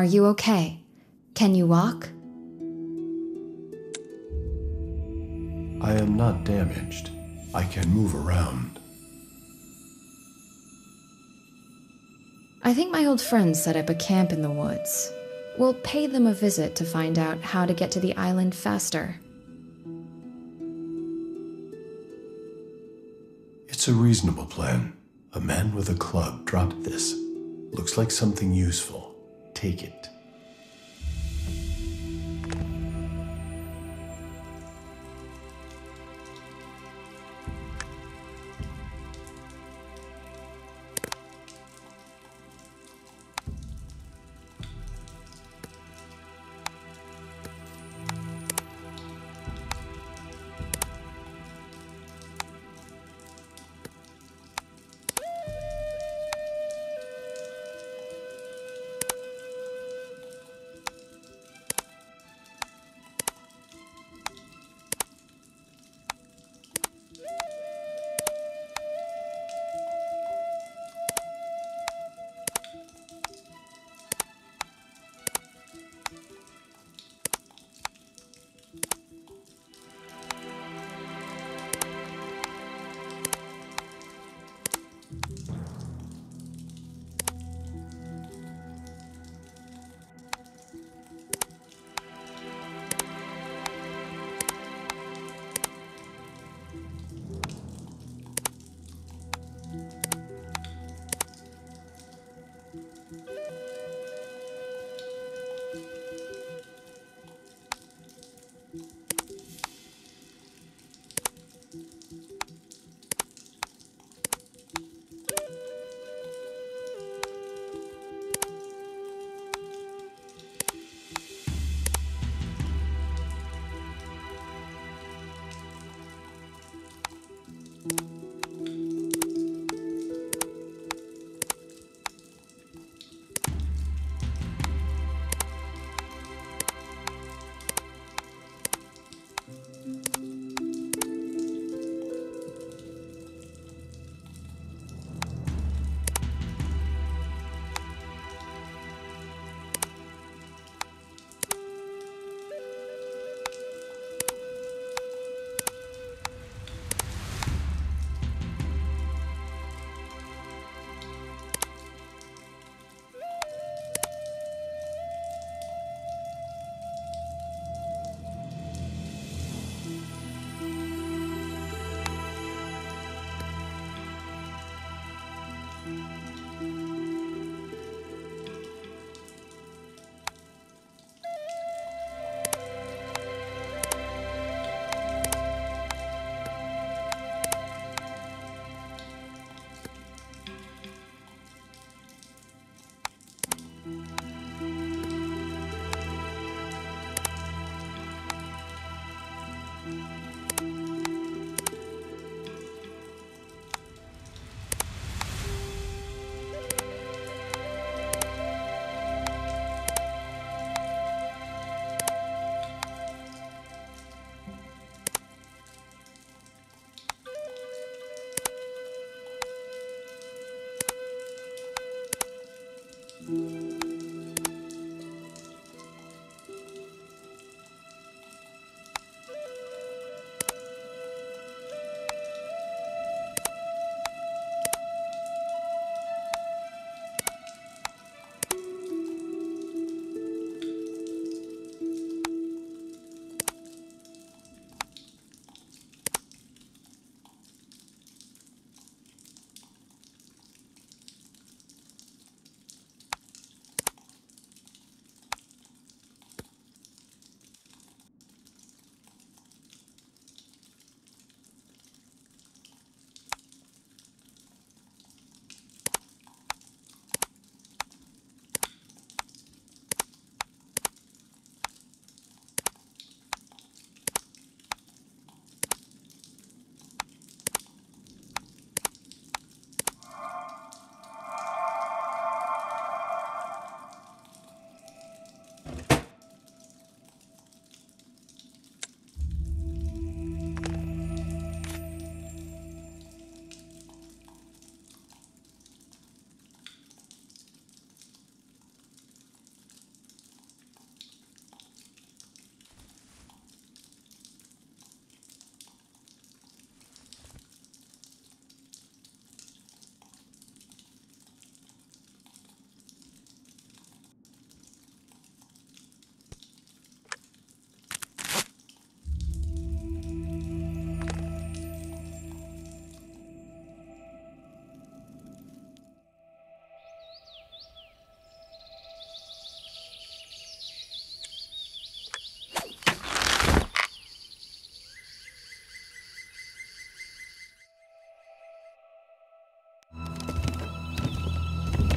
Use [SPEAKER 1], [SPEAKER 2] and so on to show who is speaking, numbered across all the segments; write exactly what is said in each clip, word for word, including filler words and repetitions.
[SPEAKER 1] Are you okay? Can you walk?
[SPEAKER 2] I am not damaged. I can move around.
[SPEAKER 1] I think my old friends set up a camp in the woods. We'll pay them a visit to find out how to get to the island faster.
[SPEAKER 2] It's a reasonable plan. A man with a club dropped this. Looks like something useful. Take it.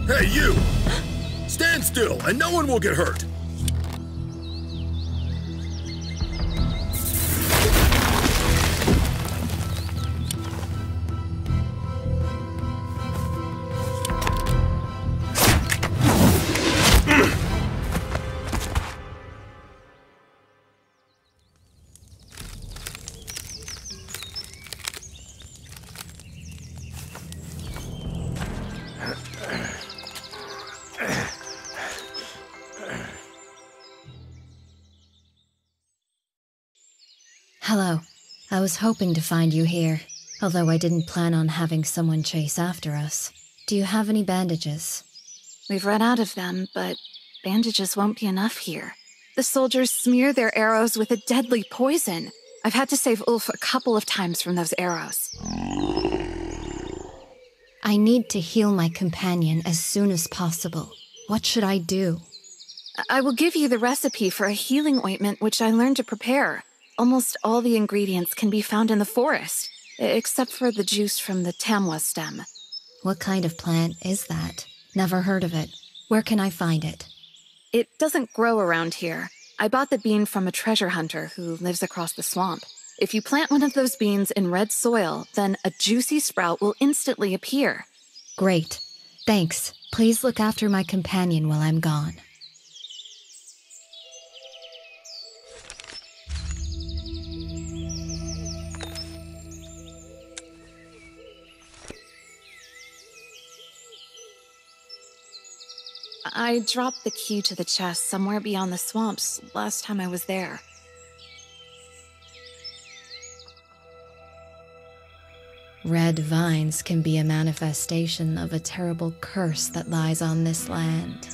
[SPEAKER 3] Hey, you! Stand still, and no one will get hurt!
[SPEAKER 1] Hello. I was hoping to find you here, although I didn't plan on having someone chase after us. Do you have any bandages?
[SPEAKER 4] We've run out of them, but bandages won't be enough here. The soldiers smear their arrows with a deadly poison. I've had to save Ulf a couple of times from those arrows.
[SPEAKER 1] I need to heal my companion as soon as possible. What should I do?
[SPEAKER 4] I will give you the recipe for a healing ointment which I learned to prepare. Almost all the ingredients can be found in the forest, except for the juice from the tamwa stem.
[SPEAKER 1] What kind of plant is that? Never heard of it. Where can I find it?
[SPEAKER 4] It doesn't grow around here. I bought the bean from a treasure hunter who lives across the swamp. If you plant one of those beans in red soil, then a juicy sprout will instantly appear.
[SPEAKER 1] Great. Thanks. Please look after my companion while I'm gone.
[SPEAKER 4] I dropped the key to the chest somewhere beyond the swamps last time I was there.
[SPEAKER 1] Red vines can be a manifestation of a terrible curse that lies on this land.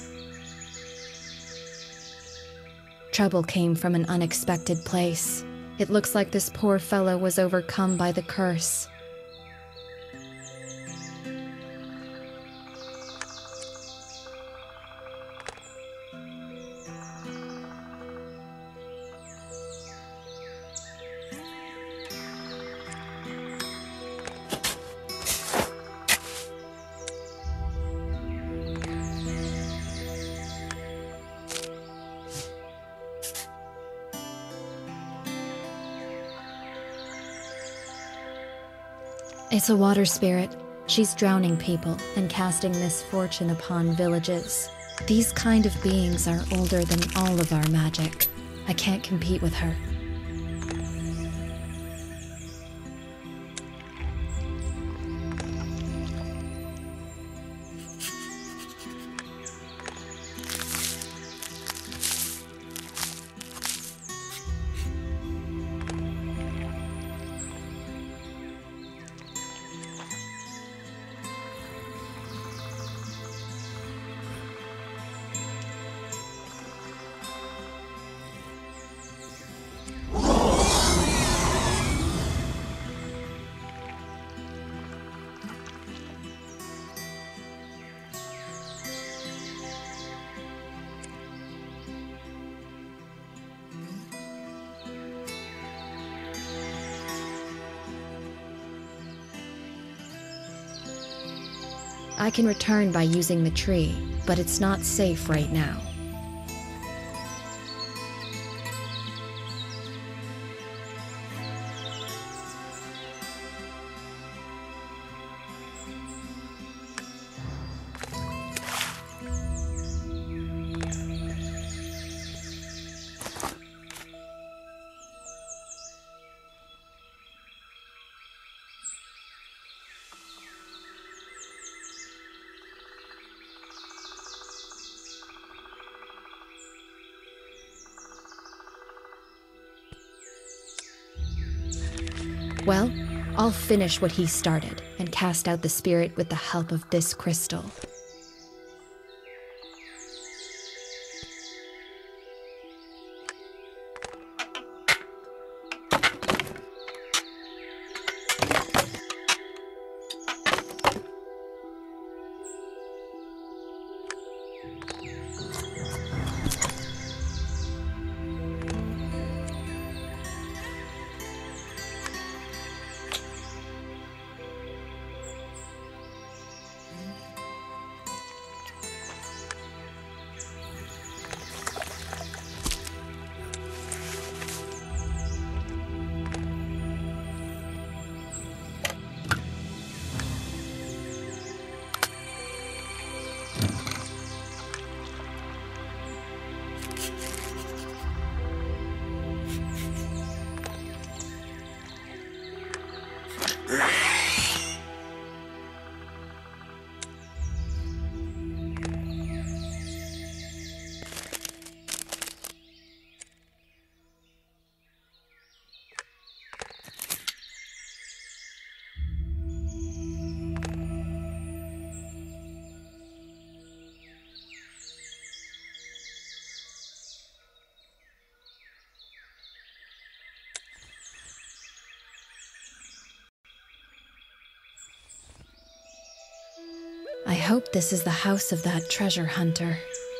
[SPEAKER 1] Trouble came from an unexpected place. It looks like this poor fellow was overcome by the curse. It's a water spirit. She's drowning people and casting misfortune upon villages. These kind of beings are older than all of our magic. I can't compete with her. I can return by using the tree, but it's not safe right now. Well, I'll finish what he started and cast out the spirit with the help of this crystal. hope this is the house of that treasure hunter.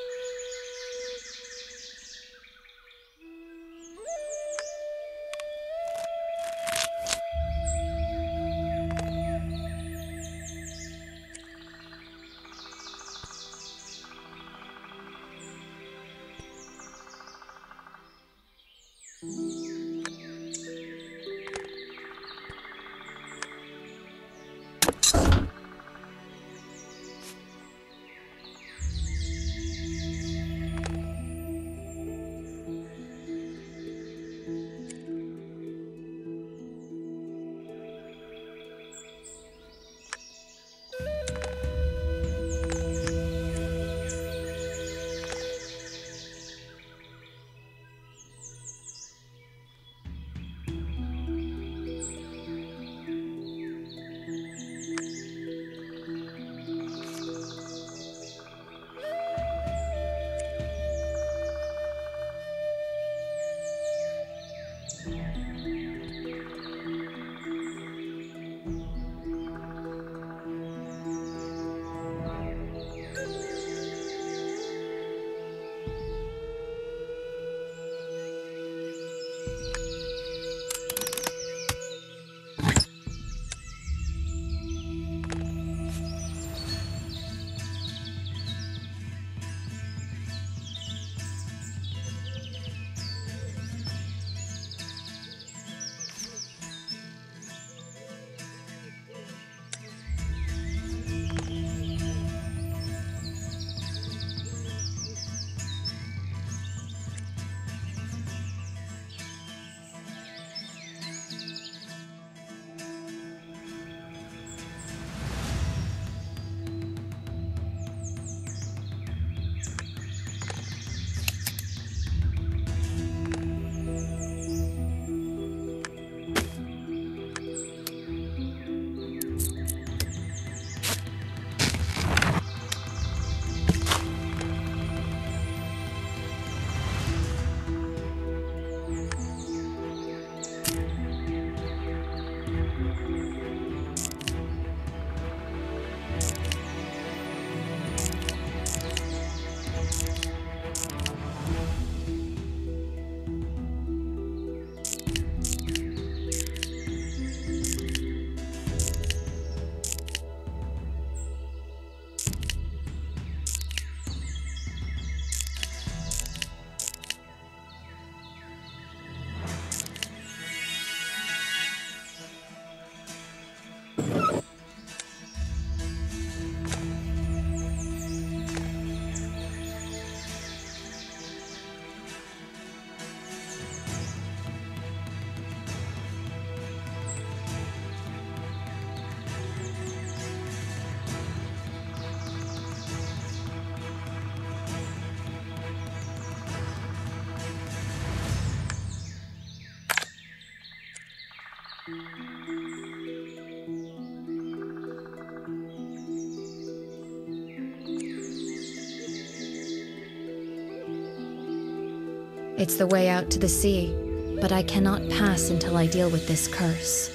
[SPEAKER 1] It's the way out to the sea, but I cannot pass until I deal with this curse.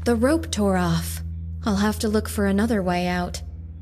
[SPEAKER 1] The rope tore off. I'll have to look for another way out.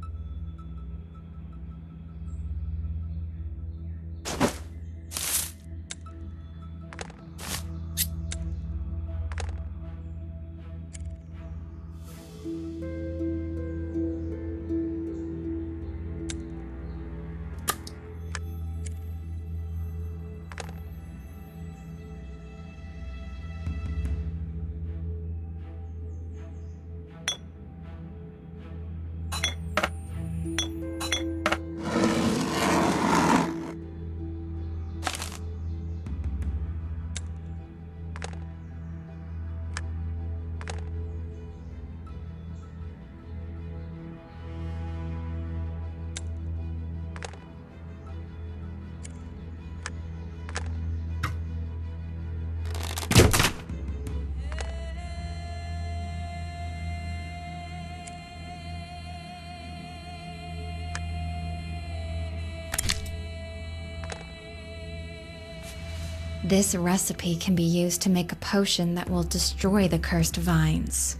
[SPEAKER 1] This recipe can be used to make a potion that will destroy the cursed vines.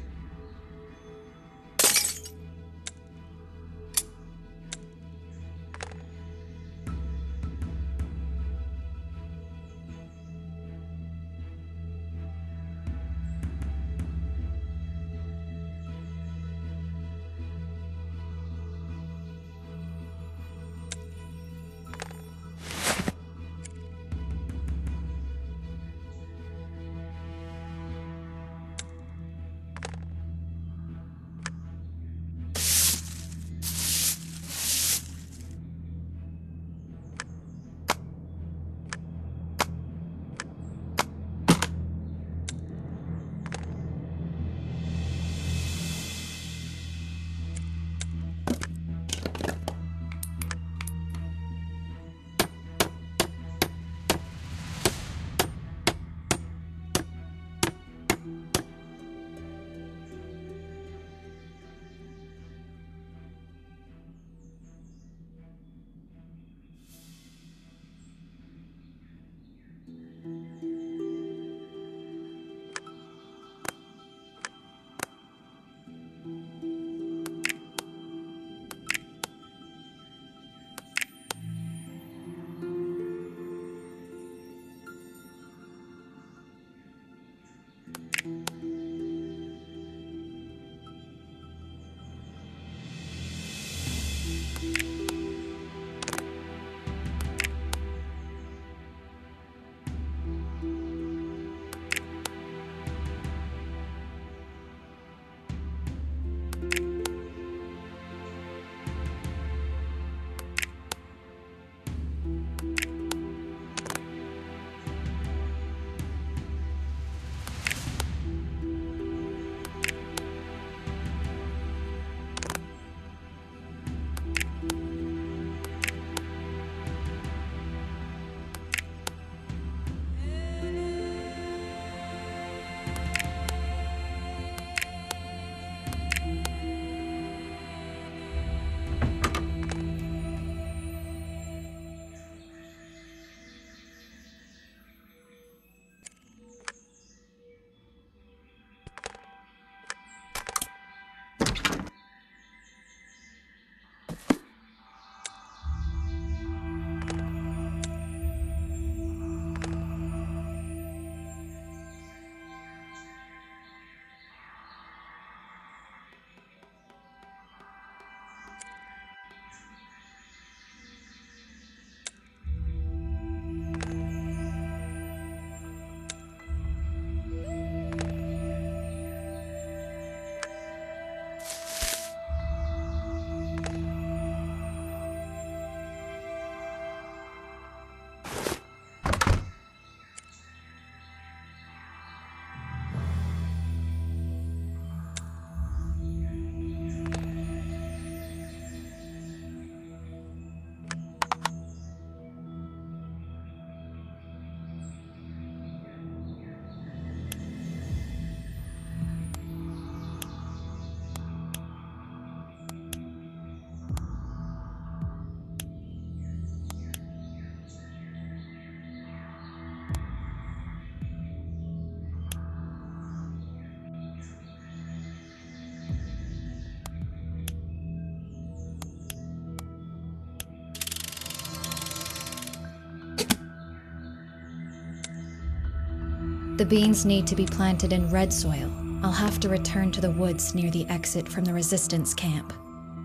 [SPEAKER 1] The beans need to be planted in red soil. I'll have to return to the woods near the exit from the Resistance camp.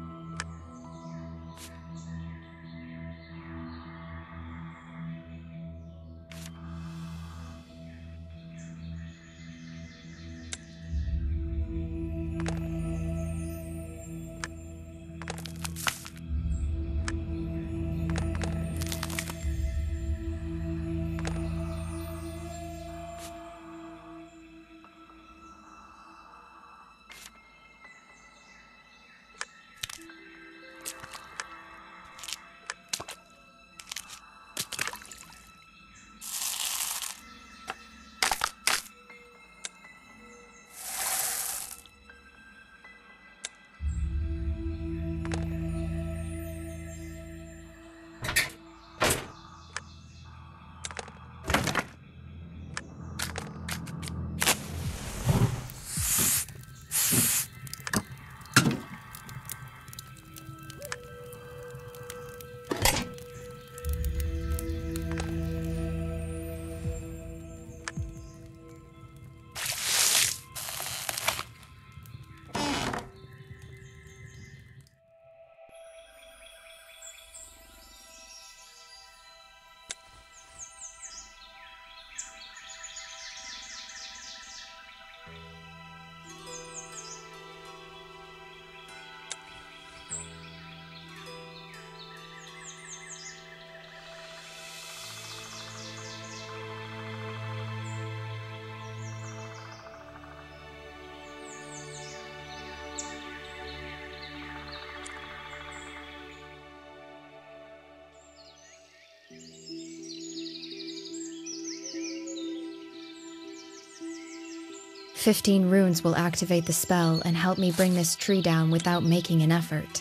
[SPEAKER 1] Fifteen runes will activate the spell and help me bring this tree down without making an effort.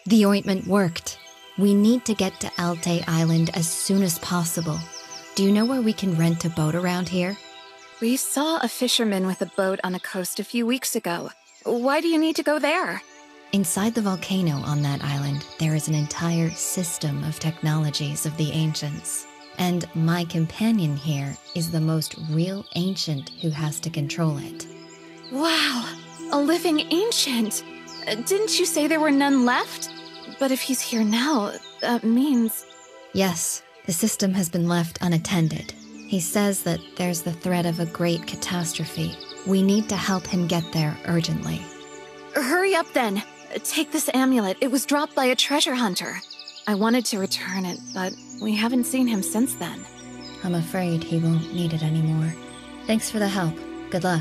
[SPEAKER 1] The ointment worked. We need to get to Alte Island as soon as possible. Do you know where we can rent a boat around here?
[SPEAKER 4] We saw a fisherman with a boat on a coast a few weeks ago. Why do you need to go there?
[SPEAKER 1] Inside the volcano on that island, there is an entire system of technologies of the ancients. And my companion here is the most real ancient who has to control it.
[SPEAKER 4] Wow, a living ancient. Uh, Didn't you say there were none left? But if he's here now, that means...
[SPEAKER 1] Yes, the system has been left unattended. He says that there's the threat of a great catastrophe. We need to help him get there urgently.
[SPEAKER 4] Hurry up then. Take this amulet. It was dropped by a treasure hunter. I wanted to return it, but we haven't seen him since then.
[SPEAKER 1] I'm afraid he won't need it anymore. Thanks for the help. Good luck.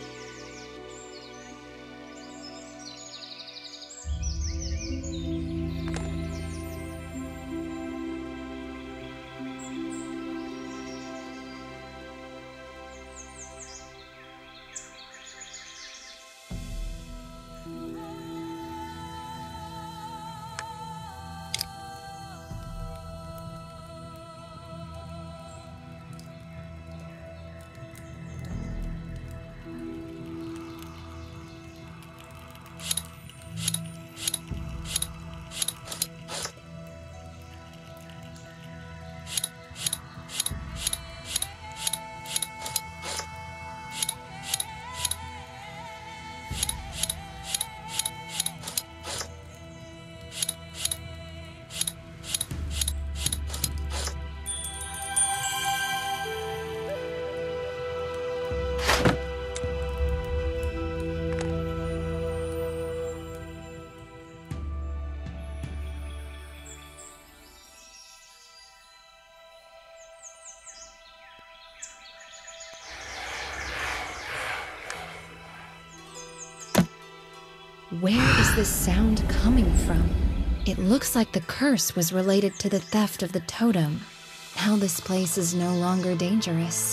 [SPEAKER 1] Where is this sound coming from? It looks like the curse was related to the theft of the totem. Now this place is no longer dangerous.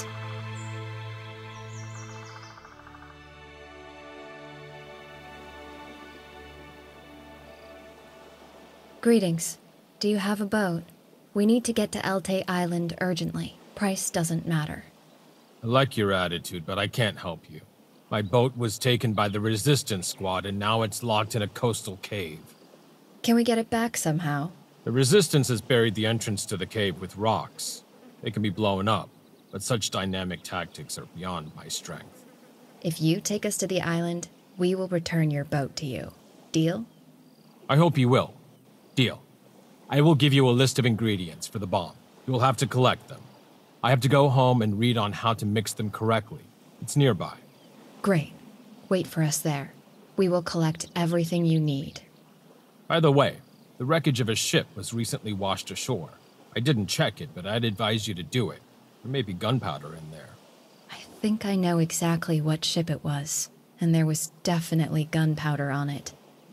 [SPEAKER 1] Greetings. Do you have a boat? We need to get to Alte Island urgently. Price doesn't matter.
[SPEAKER 5] I like your attitude, but I can't help you. My boat was taken by the Resistance Squad, and now it's locked in a coastal cave.
[SPEAKER 1] Can we get it back somehow?
[SPEAKER 5] The Resistance has buried the entrance to the cave with rocks. They can be blown up, but such dynamic tactics are beyond my strength.
[SPEAKER 1] If you take us to the island, we will return your boat to you. Deal?
[SPEAKER 5] I hope you will. Deal. I will give you a list of ingredients for the bomb. You will have to collect them. I have to go home and read on how to mix them correctly. It's nearby.
[SPEAKER 1] Great. Wait for us there. We will collect everything you need.
[SPEAKER 5] By the way, the wreckage of a ship was recently washed ashore. I didn't check it, but I'd advise you to do it. There may be gunpowder in there.
[SPEAKER 1] I think I know exactly what ship it was, and there was definitely gunpowder on it.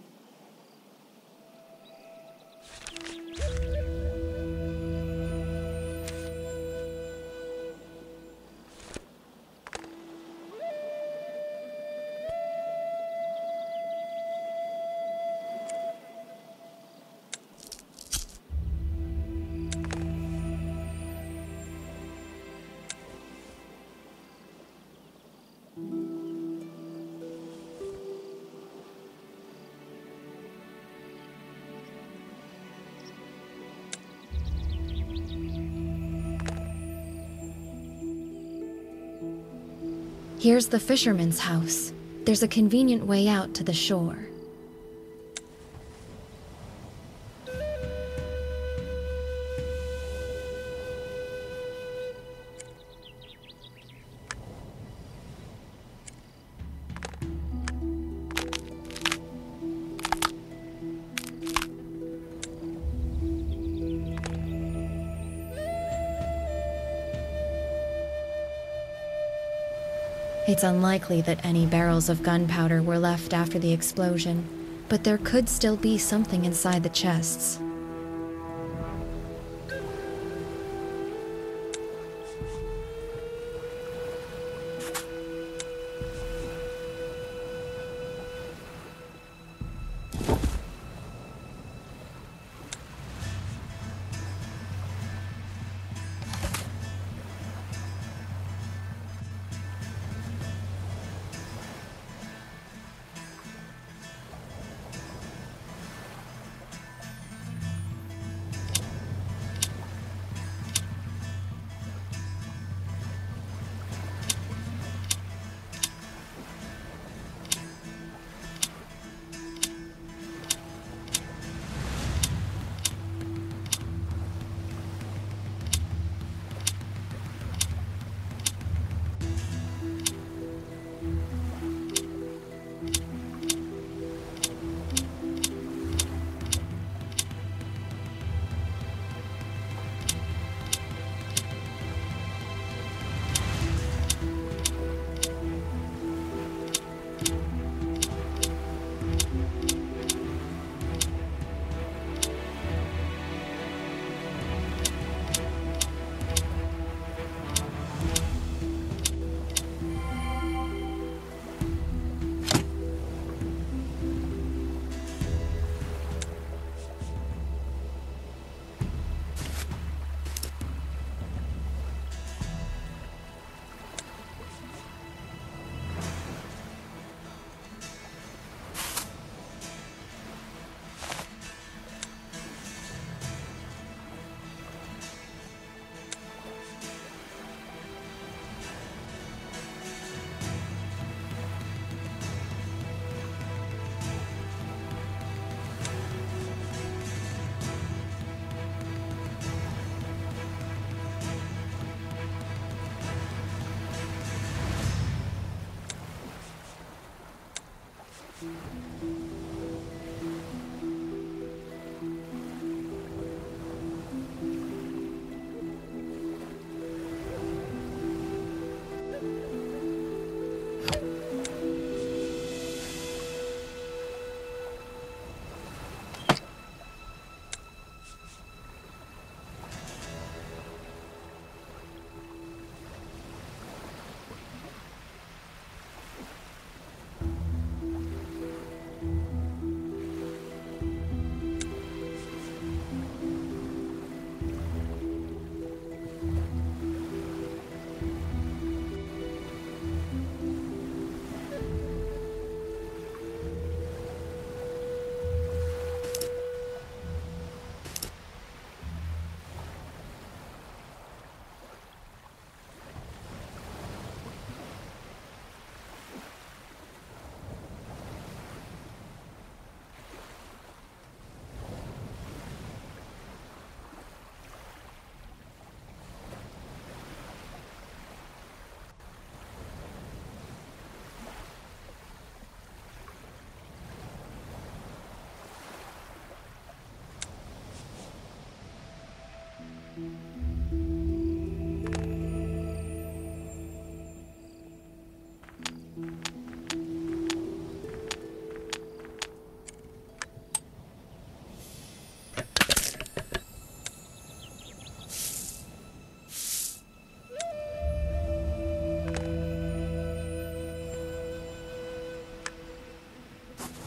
[SPEAKER 1] Here's the fisherman's house. There's a convenient way out to the shore. It's unlikely that any barrels of gunpowder were left after the explosion, but there could still be something inside the chests.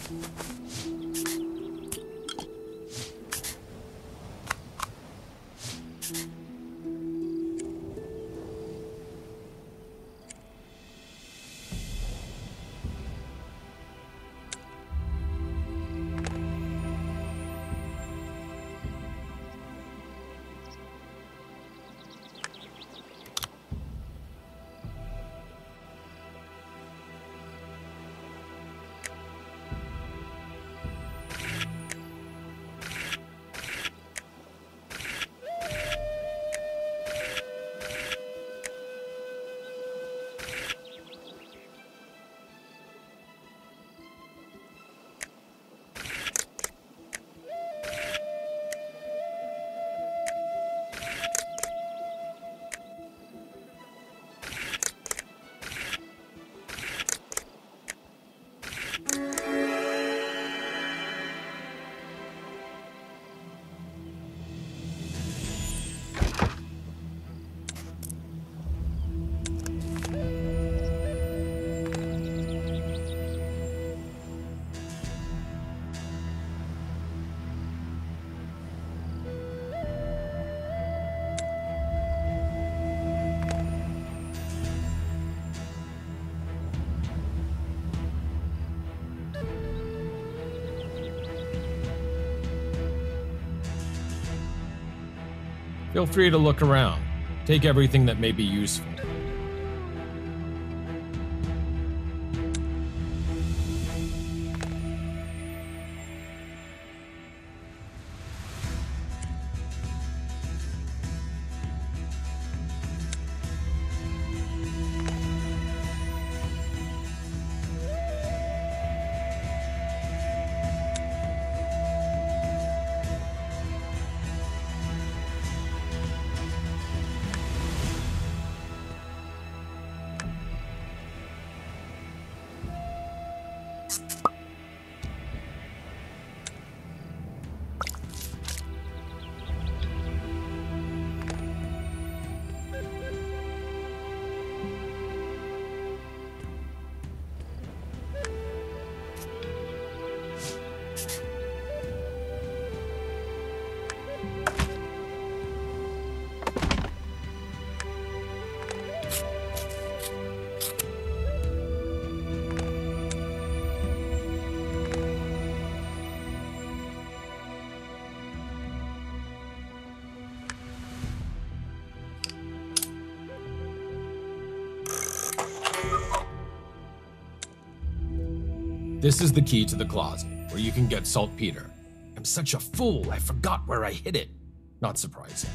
[SPEAKER 5] Feel free to look around. Take everything that may be useful. This is the key to the closet, where you can get saltpeter. I'm such a fool, I forgot where I hid it. Not surprising.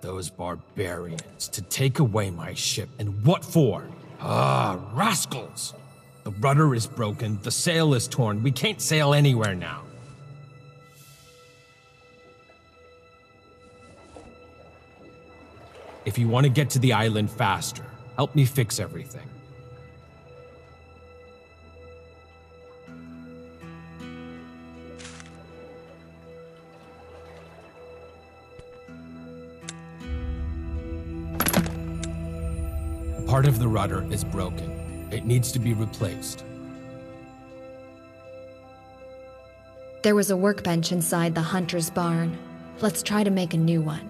[SPEAKER 5] those barbarians to take away my ship, and what for? Ah, rascals! The rudder is broken, the sail is torn, we can't sail anywhere now. If you want to get to the island faster, help me fix everything. Part of the rudder is broken. It needs to be replaced.
[SPEAKER 1] There was a workbench inside the hunter's barn. Let's try to make a new one.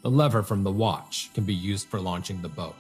[SPEAKER 5] The lever from the watch can be used for launching the boat.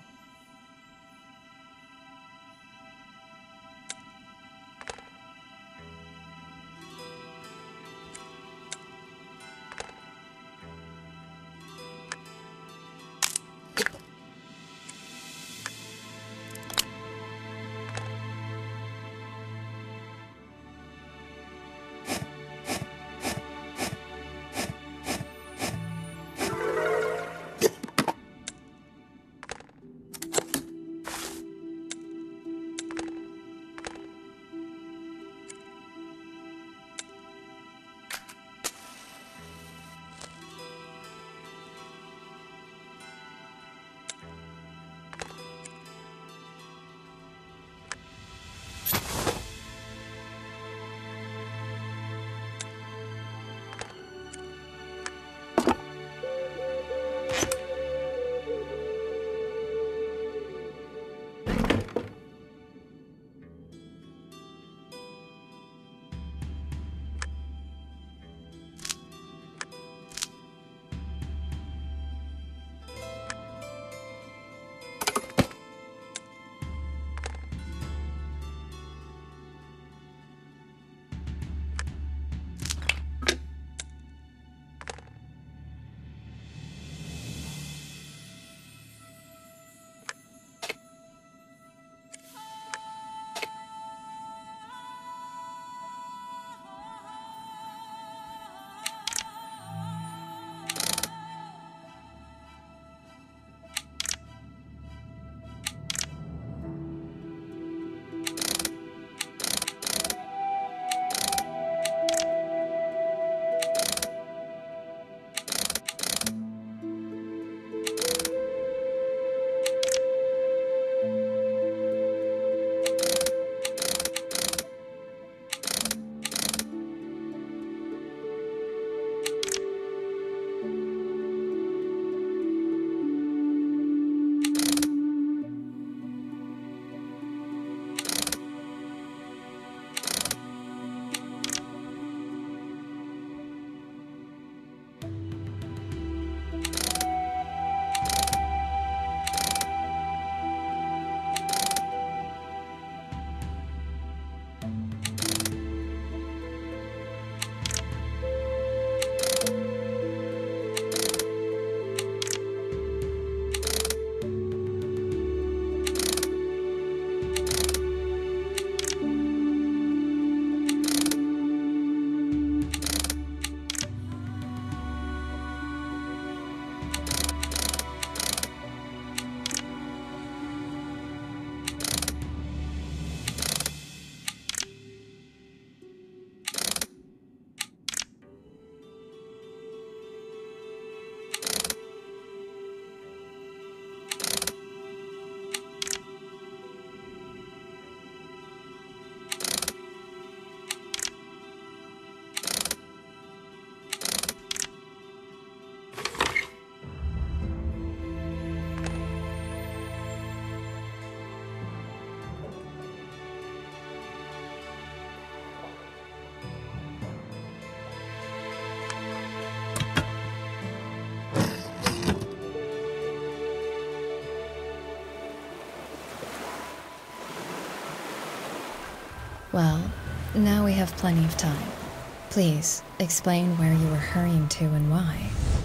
[SPEAKER 1] Well, now we have plenty of time. Please, explain where you were hurrying to and why.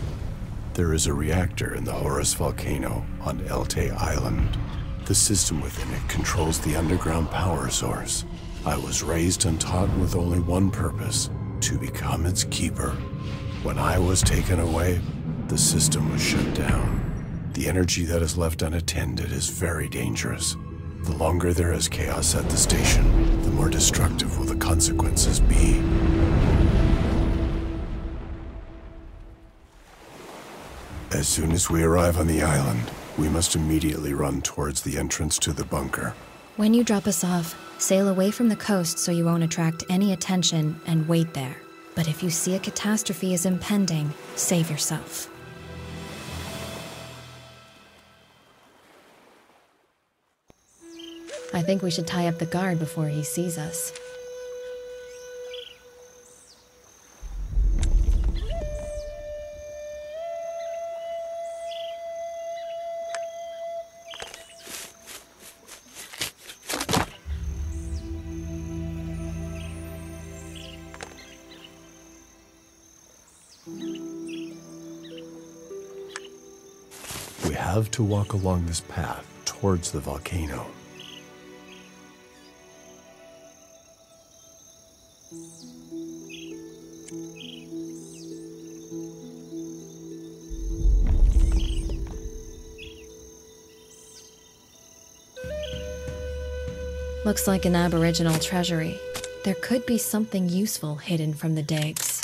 [SPEAKER 2] There is a reactor in the Horus volcano on Elte Island. The system within it controls the underground power source. I was raised and taught with only one purpose, to become its keeper. When I was taken away, the system was shut down. The energy that is left unattended is very dangerous. The longer there is chaos at the station, the more destructive will the consequences be. As soon as we arrive on the island, we must immediately run towards the entrance to the bunker.
[SPEAKER 1] When you drop us off, sail away from the coast so you won't attract any attention and wait there. But if you see a catastrophe is impending, save yourself. I think we should tie up the guard before he sees us.
[SPEAKER 2] have to walk along this path towards the volcano.
[SPEAKER 1] Looks like an aboriginal treasury. There could be something useful hidden from the digs.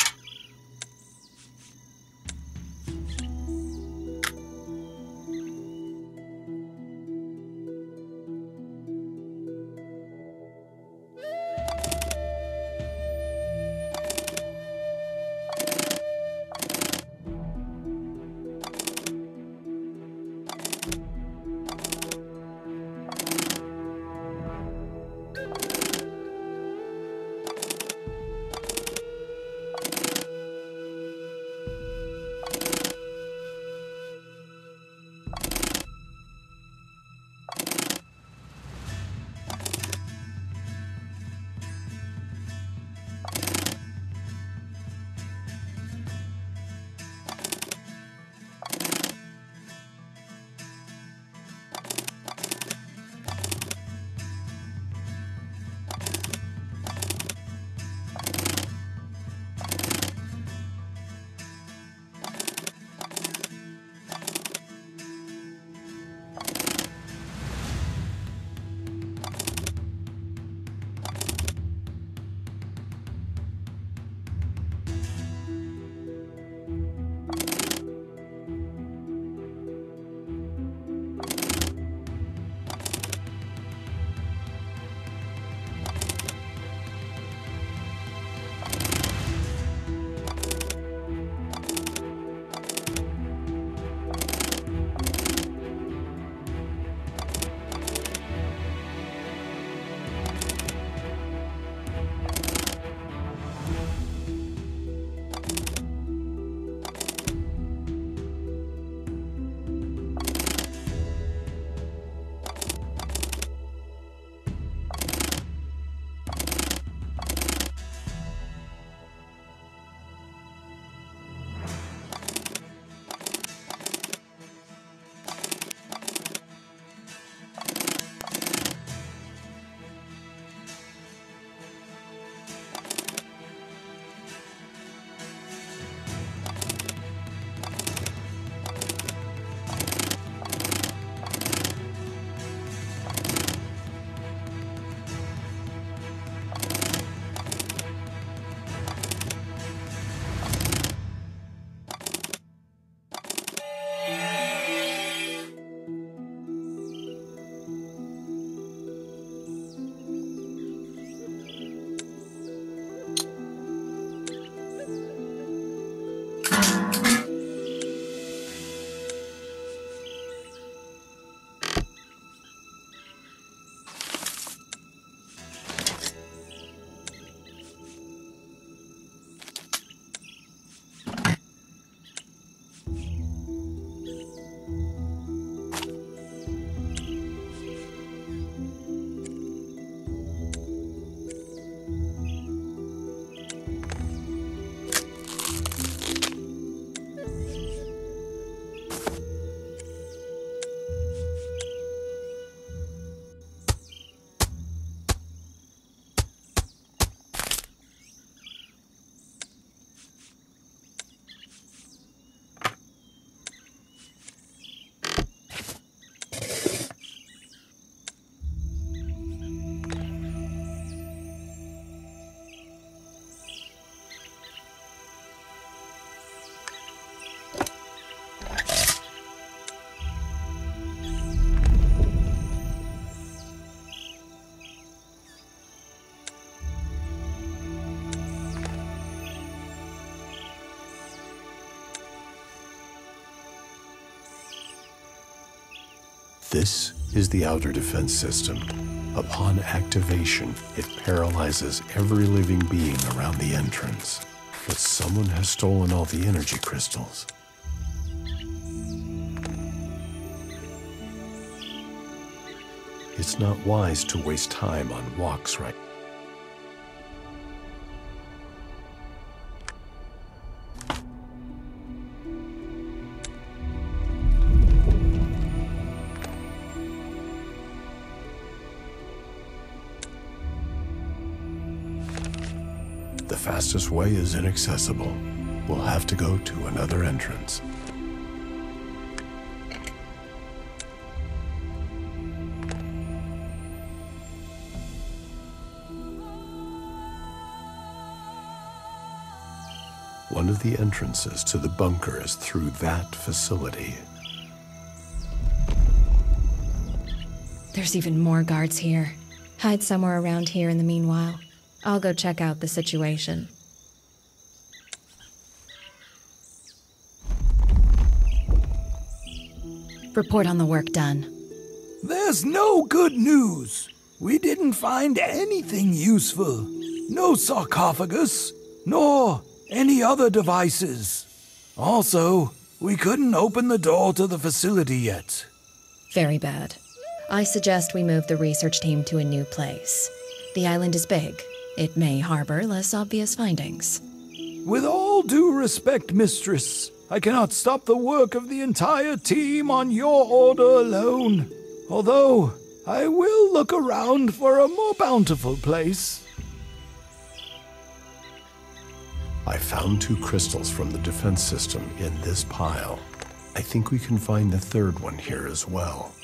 [SPEAKER 2] This is the outer defense system. Upon activation, it paralyzes every living being around the entrance. But someone has stolen all the energy crystals. It's not wise to waste time on walks right now. The fastest way is inaccessible. We'll have to go to another entrance. One of the entrances to the bunker is through that facility.
[SPEAKER 1] There's even more guards here. Hide somewhere around here in the meanwhile. I'll go check out the situation. Report on the work done.
[SPEAKER 6] There's no good news. We didn't find anything useful. No sarcophagus, nor any other devices. Also, we couldn't open the door to the facility yet.
[SPEAKER 1] Very bad. I suggest we move the research team to a new place. The island is big. It may harbor less obvious findings.
[SPEAKER 6] With all due respect, Mistress, I cannot stop the work of the entire team on your order alone. Although, I will look around for a more bountiful place.
[SPEAKER 2] I found two crystals from the defense system in this pile. I think we can find the third one here as well.